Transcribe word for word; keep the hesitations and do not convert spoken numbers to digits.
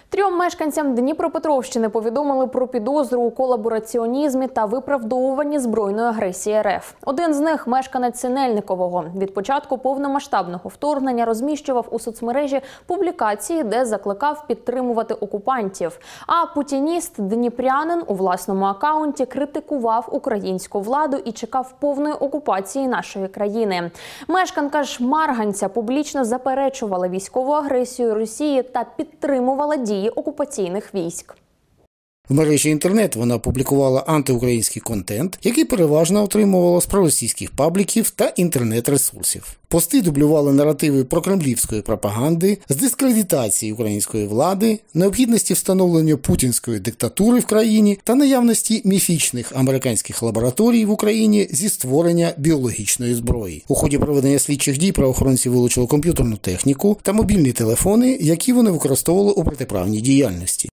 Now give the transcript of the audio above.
Трьом мешканцям Дніпропетровщини повідомили про підозру у колабораціонізмі та виправдовуванні збройної агресії РФ. Один з них – мешканець Синельникового. Від початку повномасштабного вторгнення розміщував у соцмережі публікації, де закликав підтримувати окупантів. А путініст дніпрянин у власному акаунті критикував українську владу і чекав повної окупації нашої країни. Мешканка ж Марганця публічно заперечувала військову агресію Росії та підтримувала дії окупаційних військ. В мережі інтернет вона публікувала антиукраїнський контент, який переважно отримувала з проросійських пабліків та інтернет-ресурсів. Пости дублювали наративи прокремлівської пропаганди, з дискредитації української влади, необхідності встановлення путінської диктатури в країні та наявності міфічних американських лабораторій в Україні зі створення біологічної зброї. У ході проведення слідчих дій правоохоронці вилучили комп'ютерну техніку та мобільні телефони, які вони використовували у протиправній діяльності.